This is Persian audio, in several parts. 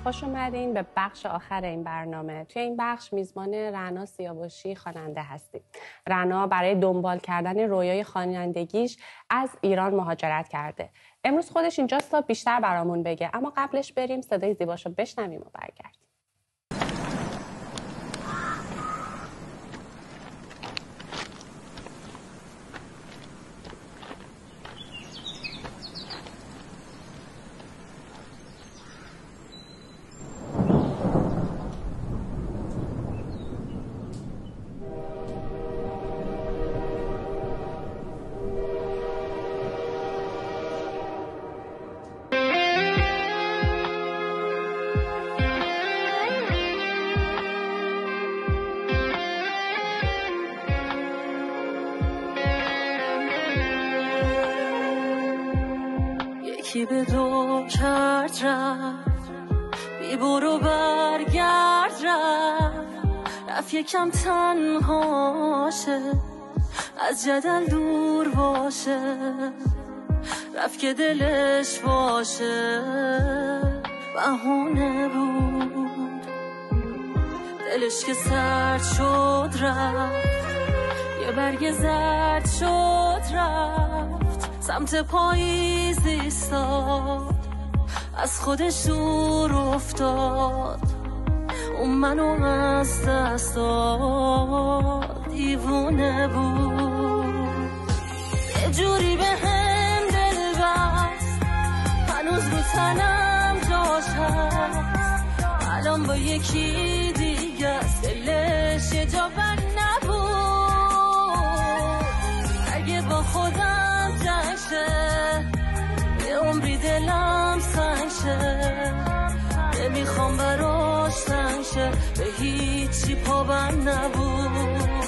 خوش اومدین به بخش آخر این برنامه. توی این بخش میزبان رعنا سیاوشی خواننده هستیم. رعنا برای دنبال کردن رویای خوانندگیش از ایران مهاجرت کرده. امروز خودش اینجاست تا بیشتر برامون بگه، اما قبلش بریم صدای زیباشو بشنویم و برگردیم. یکی به دو کرد رفت، بی برو برگرد رفت یکم تنهاشه، از جدل دور باشه، رفت که دلش باشه، بهونه بود دلش که سرد شد رفت، یه برگ زرد شد رفت، سمت پاییز ایستاد، از خودش دور افتاد، اون منو از دست داد، دیوونه بود، یه جوری به هم دل بست، هنوز رو تنم جاش هست، الان با یکی دیگه است، دلش یه جا بر نبود، اگه با خودم یه عمری دلم سنگ شه، نمیخوام براش تنگ شه، به هیچی پابند نبود.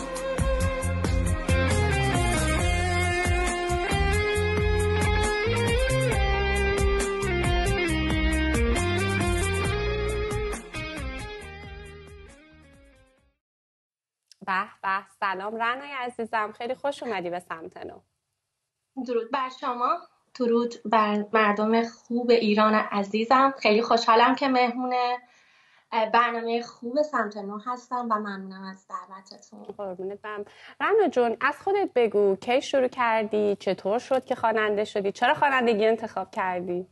به به، سلام رعنای عزیزم، خیلی خوش اومدی به سمت نو. درود بر شما، درود بر مردم خوب ایران عزیزم. خیلی خوشحالم که مهمون برنامه خوب سمت نو هستم و ممنونم از دعوتتون. قربونت برم. رعنا جون، از خودت بگو کی شروع کردی؟ چطور شد که خواننده شدی؟ چرا خوانندگی انتخاب کردی؟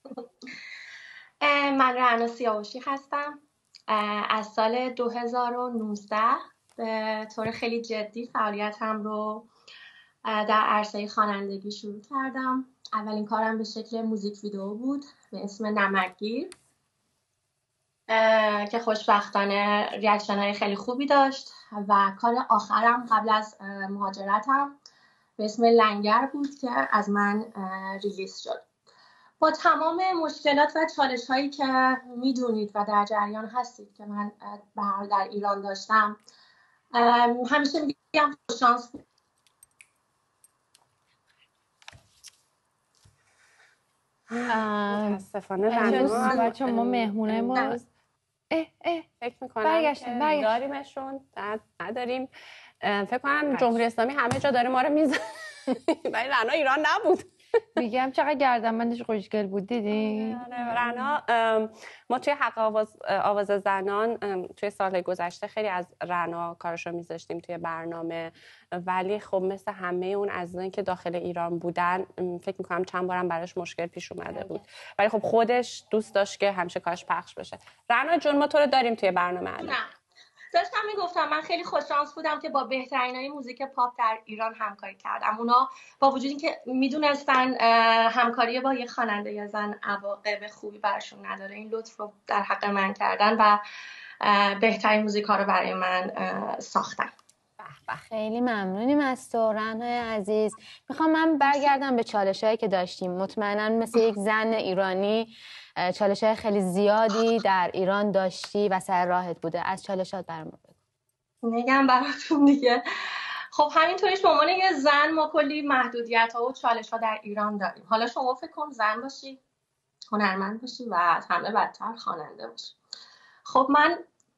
من رعنا سیاوشی هستم. از سال 2019 به طور خیلی جدی فعالیتم رو در عرصه خوانندگی شروع کردم. اولین کارم به شکل موزیک ویدیو بود به اسم نمکگیر که خوشبختانه ریاکشن های خیلی خوبی داشت و کار آخرم قبل از مهاجرتم به اسم لنگر بود که از من ریلیز شد. با تمام مشکلات و چالش هایی که میدونید و در جریان هستید که من در ایران داشتم، همیشه میگم خوششانس بود. متاسفانه بچه ما مهمونه ما فکر میکنم که داریمشون، نداریم. فکر کنم جمهوری اسلامی همه جا داره ما رو میزنه ولی رعنا ایران نبود. میگم چقدر گردنبندش خوشگل بود، دیدی؟ رعنا، ما توی حق آواز زنان توی سال گذشته خیلی از رعنا کارشو میذاشتیم توی برنامه، ولی خب مثل همه اون عزیزانی که داخل ایران بودن فکر میکنم چند بارم براش مشکل پیش اومده بود، ولی خب خودش دوست داشت که همیشه کارش پخش بشه. رعنا جون، ما تو رو داریم توی برنامه الان. داشتم میگفتم من خیلی خوششانس بودم که با بهترینای موزیک پاپ در ایران همکاری کردم. اونا با وجود اینکه میدونستن همکاری با یک خواننده زن عواقب خوبی براشون نداره، این لطف رو در حق من کردن و بهترین موزیکا رو برای من ساختن. خیلی ممنونیم از تو رعنای عزیز. میخوام من برگردم به چالشایی که داشتیم. مطمئنا مثل یک زن ایرانی چالش‌های خیلی زیادی در ایران داشتی و سر راهت بوده. از چالشات برام بگو. میگم براتون دیگه. خب همینطوریش به عنوان یه زن ما کلی محدودیت‌ها و چالش‌ها در ایران داریم. حالا شما فکر کن زن باشی، هنرمند باشی و از همه بدتر خواننده باشی. خب من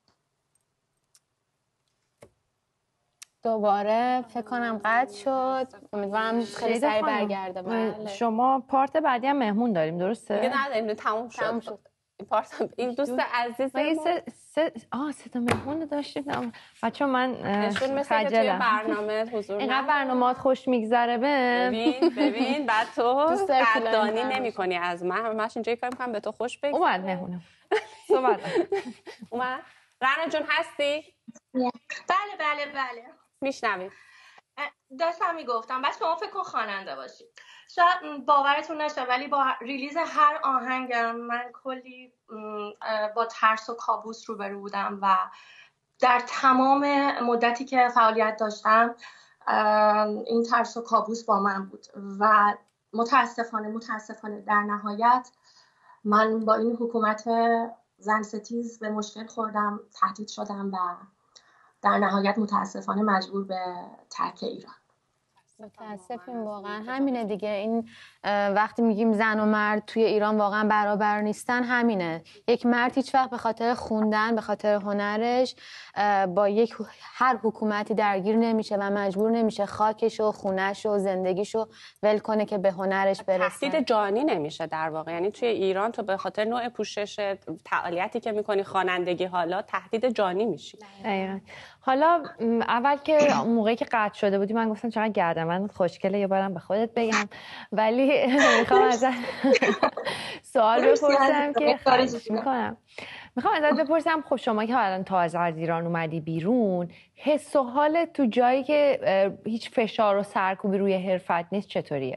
دوباره فکر کنم قطع شد. امیدوارم خیلی سریع برگرده. شما پارت بعدی هم مهمون داریم، درسته؟ دیگه نداریم، تموم شد. این دوست عزیز ما سه تا مهمون داشتیم. بچه‌ها من نشون مثل توی برنامه حضور اینقدر برنامه‌ات خوش میگذره ببین بعد تو قدردانی نمی‌کنی از من. همش اینجوری کار می‌کنم به تو خوش بگذره. اومد مهمونم صحبت اومد. رنا جون هستی؟ بله میشنوید. داشتم میگفتم بس شما فکر کن خواننده باشید. شاید باورتون نشه ولی با ریلیز هر آهنگم من کلی با ترس و کابوس روبرو بودم و در تمام مدتی که فعالیت داشتم این ترس و کابوس با من بود و متاسفانه در نهایت من با این حکومت زن ستیز به مشکل خوردم، تهدید شدم و در نهایت متاسفانه مجبور به ترک ایران. متاسفیم واقعا. همینه دیگه. این وقتی میگیم زن و مرد توی ایران واقعا برابر نیستن همینه. یک مرد هیچ وقت به خاطر خوندن، به خاطر هنرش با هر حکومتی درگیر نمیشه و مجبور نمیشه خاکش و خونش و زندگیشو ول کنه که به هنرش برسه. تهدید جانی نمیشه در واقع. یعنی توی ایران تو به خاطر نوع پوشش، فعالیتی که میکنی، خوانندگی، حالا تهدید جانی میشی. دقیقاً. حالا اول که موقعی که قطع شده بودی من گفتم چقدر گردن خوشگله یه بارم به خودت بگم، ولی میخوام ازت سوال بپرسم که میخوام ازت بپرسم خب شما که الان تازه از ایران اومدی بیرون، حس و حالت تو جایی که هیچ فشار و سرکوبی روی حرفت نیست چطوریه؟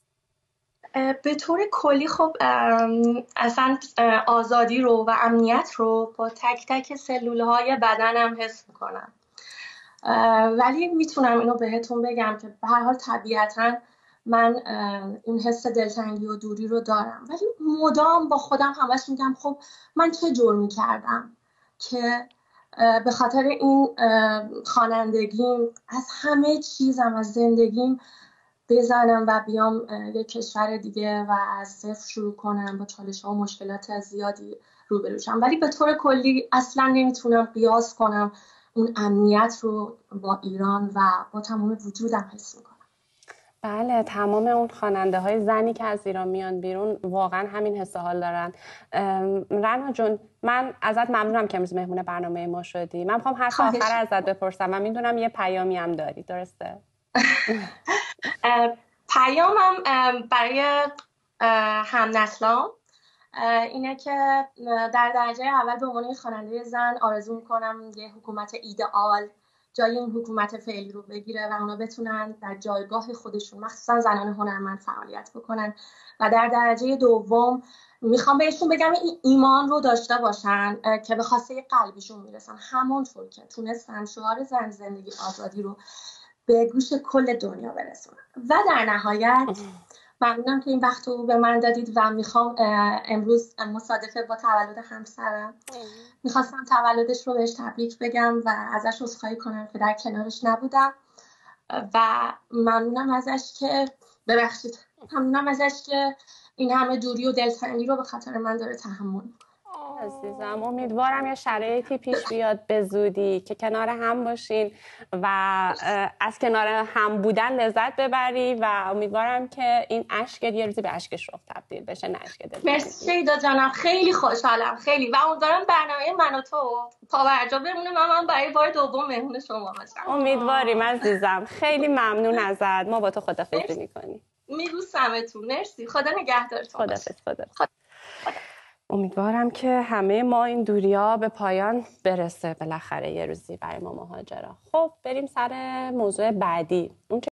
به طور کلی خب اصلا آزادی رو و امنیت رو با تک تک سلولهای بدنم حس میکنم، ولی میتونم اینو بهتون بگم که به هر حال طبیعتاً من این حس دلتنگی و دوری رو دارم، ولی مدام با خودم همش میگم خب من چه جرمی کردم که به خاطر این خوانندگیم از همه چیزم، از زندگیم بزنم و بیام یک کشور دیگه و از صفر شروع کنم، با چالش‌ها و مشکلات زیادی روبرو شم. ولی به طور کلی اصلا نمیتونم قیاس کنم اون امنیت رو با ایران و با تمام وجودم حس میکنم. بله، تمام اون خواننده های زنی که از ایران میان بیرون واقعا همین حس حال دارن. رنا جون من ازت ممنونم که امروز مهمون برنامه ما شدی. من میخوام حرف آخر ازت بپرسم و میدونم یه پیامی هم داری، درسته؟ پیامم برای همنسلان اینه که در درجه اول به عنوان خواننده زن آرزو میکنم یه حکومت ایدئال جای این حکومت فعلی رو بگیره و اونا بتونن در جایگاه خودشون مخصوصا زنان هنرمند فعالیت بکنن. و در درجه دوم میخوام بهشون بگم این ایمان رو داشته باشن که به خواسته قلبیشون میرسن، همونطور که تونستن شعار زن زندگی آزادی رو به گوش کل دنیا برسونن. و در نهایت ممنونم که این وقت رو به من دادید و میخوام امروز مصادفه با تولد همسرم، میخواستم تولدش رو بهش تبریک بگم و ازش عذرخواهی کنم که در کنارش نبودم و ممنونم ازش که این همه دوری و دلتنگی رو به خاطر من داره تحمل میکنه. عزیزم امیدوارم یه شرایطی پیش بیاد به زودی که کنار هم باشین و از کنار هم بودن لذت ببری و امیدوارم که این اشک یه روزی به اشک شوق تبدیل بشه، نه اشک دل. مرسی شیدا جانم، خیلی خوشحالم خیلی و امیدوارم برنامه من و تو پابرجا بمونه من برای بار دوم مهمون شما باشم. امیدواریم عزیزم، خیلی ممنون ازت. ما با تو خدافظی می‌کنیم. میبوسمتون. مرسی، خدا نگهدارتون. خدا. امیدوارم که همه ما این دوریا به پایان برسه بالاخره یه روزی برای ما مهاجرا. خب بریم سر موضوع بعدی.